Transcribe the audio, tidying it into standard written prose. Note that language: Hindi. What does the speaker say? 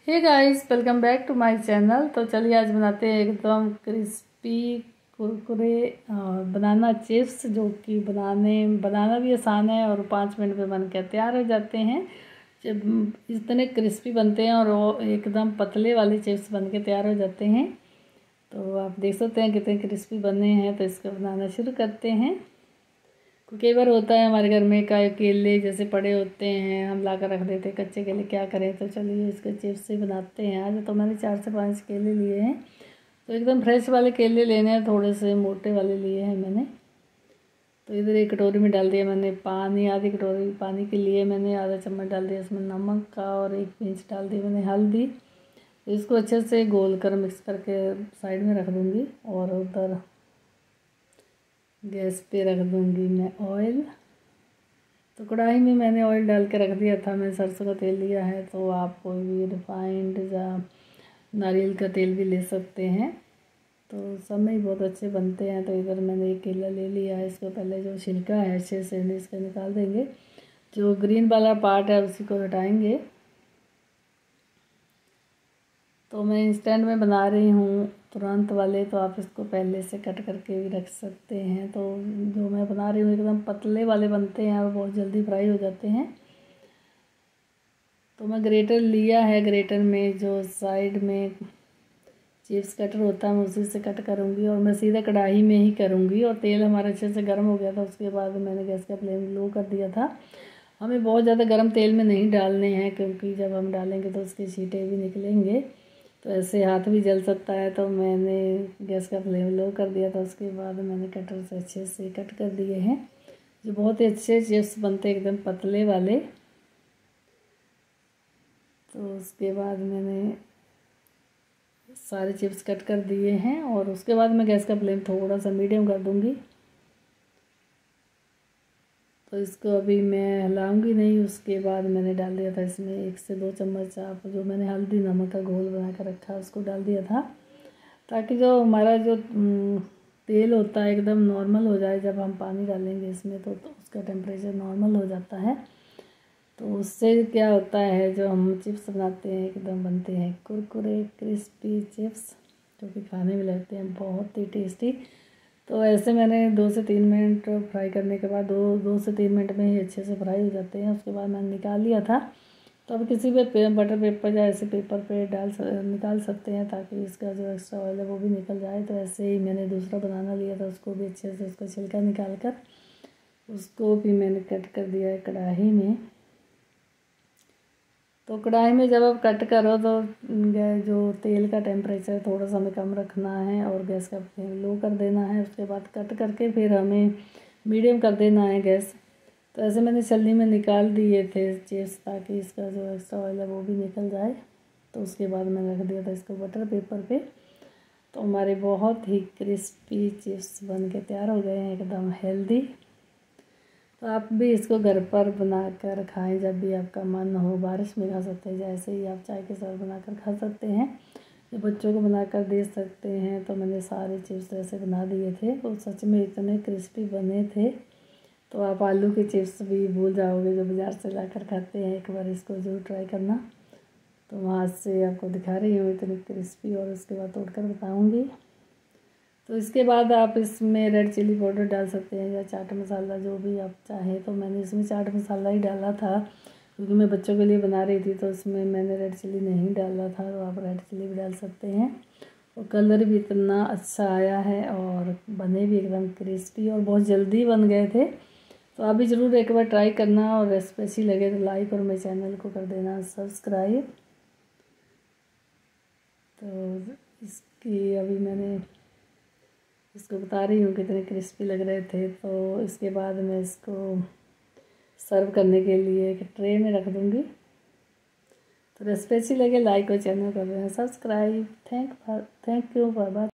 Hey guys, welcome back to my channel. तो चलिए आज बनाते हैं एकदम क्रिस्पी कुरकुरे और बनाना चिप्स, जो कि बनाना भी आसान है और 5 मिनट में बनकर तैयार हो जाते हैं। जब इतने क्रिस्पी बनते हैं और वो एकदम पतले वाले चिप्स बन के तैयार हो जाते हैं। तो आप देख सकते हैं कितने क्रिस्पी बने हैं। तो इसको बनाना शुरू करते हैं। कई बार होता है हमारे घर में केले जैसे पड़े होते हैं, हम ला कर रख देते हैं कच्चे केले, क्या करें। तो चलिए इसके चिप्स ही बनाते हैं। आज तो मैंने 4 से 5 केले लिए हैं। तो एकदम फ्रेश वाले केले लेने हैं, थोड़े से मोटे वाले लिए हैं मैंने। तो इधर एक कटोरी में डाल दिया मैंने पानी, आधी कटोरी पानी के लिए मैंने आधा चम्मच डाल दिया इसमें नमक का, और 1 पिंच डाल दी मैंने हल्दी। तो इसको अच्छे से घोल कर मिक्स करके साइड में रख दूँगी। और उधर गैस पे रख दूँगी मैं ऑयल। तो कढ़ाई में मैंने ऑयल डाल के रख दिया था। मैं सरसों का तेल लिया है, तो आप कोई भी रिफाइंड या नारियल का तेल भी ले सकते हैं। तो सब में ही बहुत अच्छे बनते हैं। तो इधर मैंने एक केला ले लिया है। इसको पहले जो छिलका है अच्छे से इसका निकाल देंगे। जो ग्रीन वाला पार्ट है उसी को हटाएंगे। तो मैं इंस्टेंट में बना रही हूँ तुरंत वाले, तो आप इसको पहले से कट करके भी रख सकते हैं। तो जो मैं बना रही हूँ एकदम पतले वाले बनते हैं और बहुत जल्दी फ्राई हो जाते हैं। तो मैं ग्रेटर लिया है, ग्रेटर में जो साइड में चिप्स कटर होता है मैं उसी से कट करूँगी। और मैं सीधा कढ़ाई में ही करूँगी। और तेल हमारा अच्छे से गर्म हो गया था, उसके बाद मैंने गैस का फ्लेम लो कर दिया था। हमें बहुत ज़्यादा गर्म तेल में नहीं डालने हैं, क्योंकि जब हम डालेंगे तो उसके छींटे भी निकलेंगे, तो ऐसे हाथ भी जल सकता है। तो मैंने गैस का फ्लेम लो कर दिया था। उसके बाद मैंने कटर से अच्छे से कट कर दिए हैं, जो बहुत ही अच्छे चिप्स बनते हैं एकदम पतले वाले। तो उसके बाद मैंने सारे चिप्स कट कर दिए हैं। और उसके बाद मैं गैस का फ्लेम थोड़ा सा मीडियम कर दूँगी। तो इसको अभी मैं हिलाऊंगी नहीं। उसके बाद मैंने डाल दिया था इसमें 1 से 2 चम्मच आप जो मैंने हल्दी नमक का घोल बना कर रखा उसको डाल दिया था, ताकि जो हमारा जो तेल होता है एकदम नॉर्मल हो जाए। जब हम पानी डालेंगे इसमें तो उसका टेम्परेचर नॉर्मल हो जाता है। तो उससे क्या होता है, जो हम चिप्स बनाते हैं एकदम बनते हैं कुरकुरे क्रिस्पी चिप्स, जो कि खाने में लगते हैं बहुत ही टेस्टी। तो ऐसे मैंने 2 से 3 मिनट फ्राई करने के बाद 2 से 3 मिनट में ही अच्छे से फ्राई हो जाते हैं। उसके बाद मैंने निकाल लिया था। तो अब किसी भी बटर पेपर या ऐसे पेपर पे निकाल सकते हैं, ताकि इसका जो एक्स्ट्रा ऑयल है वो भी निकल जाए। तो ऐसे ही मैंने दूसरा बनाना लिया था, उसको भी अच्छे से उसका छिलका निकाल कर उसको भी मैंने कट कर दिया है कढ़ाई में। तो कढ़ाई में जब आप कट करो तो जो तेल का टेम्परेचर थोड़ा सा हमें कम रखना है और गैस का फ्लेम लो कर देना है। उसके बाद कट करके फिर हमें मीडियम कर देना है गैस। तो ऐसे मैंने छलनी में निकाल दिए थे चिप्स, ताकि इसका जो एक्स्ट्रा ऑयल है वो भी निकल जाए। तो उसके बाद मैंने रख दिया था इसको बटर पेपर पे। तो हमारे बहुत ही क्रिस्पी चिप्स बन के तैयार हो गए हैं, एकदम हेल्दी। तो आप भी इसको घर पर बनाकर खाएं, जब भी आपका मन हो। बारिश में खा सकते हैं, जैसे ही आप चाय के साथ बनाकर खा सकते हैं, या बच्चों को बनाकर दे सकते हैं। तो मैंने सारे चिप्स ऐसे बना दिए थे, वो सच में इतने क्रिस्पी बने थे। तो आप आलू के चिप्स भी भूल जाओगे जो बाज़ार से लाकर खाते हैं। एक बार इसको ज़रूर ट्राई करना। तो वहाँ से आपको दिखा रही हूँ इतनी क्रिस्पी, और उसके बाद तोड़कर बताऊँगी। तो इसके बाद आप इसमें रेड चिली पाउडर डाल सकते हैं या चाट मसाला, जो भी आप चाहें। तो मैंने इसमें चाट मसाला ही डाला था, क्योंकि मैं बच्चों के लिए बना रही थी। तो इसमें मैंने रेड चिली नहीं डाला था, तो आप रेड चिली भी डाल सकते हैं। और कलर भी इतना अच्छा आया है, और बने भी एकदम क्रिस्पी और बहुत जल्दी बन गए थे। तो आप भी ज़रूर एक बार ट्राई करना, और रेसिपी अच्छी लगे तो लाइक और मेरे चैनल को कर देना सब्सक्राइब। तो इसकी अभी मैंने इसको बता रही हूँ कितने क्रिस्पी लग रहे थे। तो इसके बाद मैं इसको सर्व करने के लिए एक ट्रे में रख दूँगी। तो रेसिपी अच्छी लगे लाइक और चैनल कर देना subscribe. Thank you for bye.